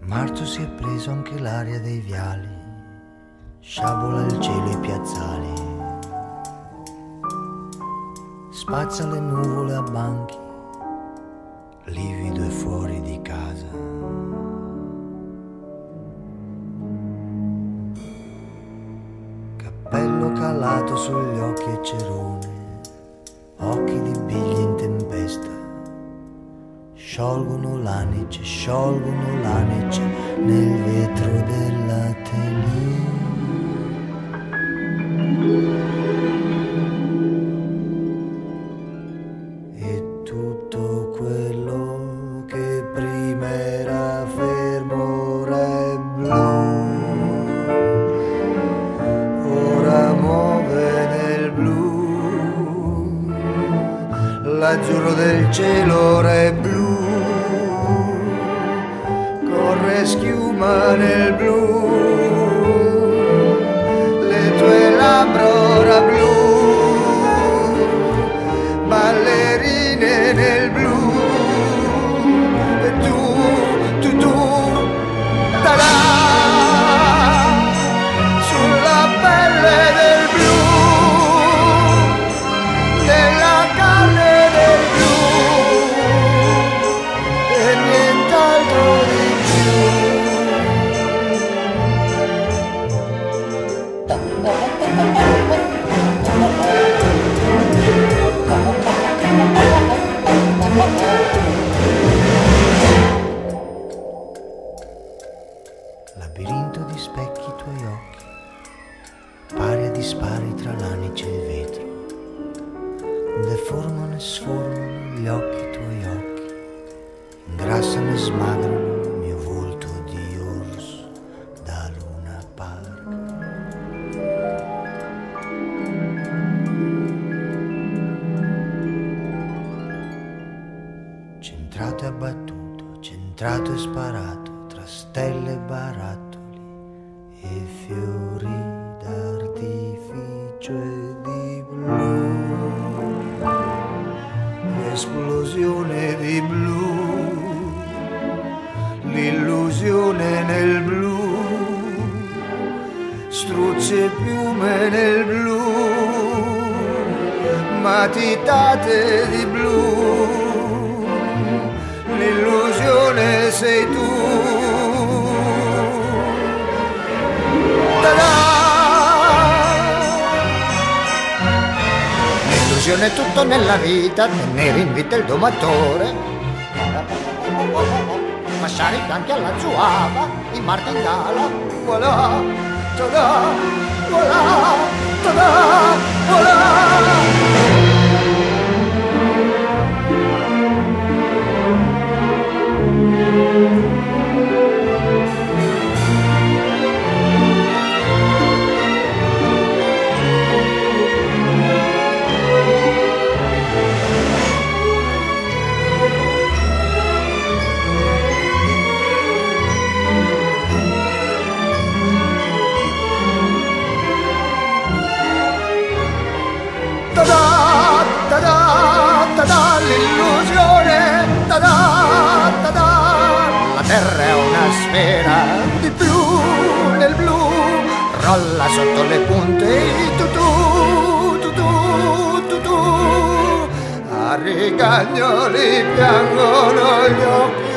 marzo si è preso anche l'aria dei viali, sciabola il cielo e i piazzali, spazza le nuvole a banchi, livido e fuori di casa. Cappello calato sugli occhi e cerone, occhi di biglie in tempesta, sciolgono l'anice nel vetro della tele. E tutto quello che prima era fermo ora è blu, ora muove nel blu, l'azzurro del cielo ora è blu, corre schiuma nel blu, le tue labbra ora blu, ballerine nel blu, e tu, ta-da, sulla pelle del blu, nella carne del blu, e nient'altro di più. Labirinto di specchi i tuoi occhi, pari a dispari tra l'anice e il vetro, deformano e sformano gli occhi tuoi occhi, ingrassano e smagrano il mio volto di orso da Luna Park. Centrato e abbattuto, centrato e sparato, tra stelle e barattoli e fiori d'artificio e di blu, l'esplosione di blu, l'illusione nel blu, struzzi e piume nel blu, matitate di blu, l'illusione sei tu. L'illusione è tutto nella vita, tenere in vita il domatore, passare i fianchi alla zuava, i martingala, voilà, tada, voilà, tada, voilà. Ta-da, ta-da, ta-da, l'illusione, ta-da, ta-da. La terra è una sfera di blu nel blu, rolla sotto le punte i tutù, a rigagnoli piangono gli occhi.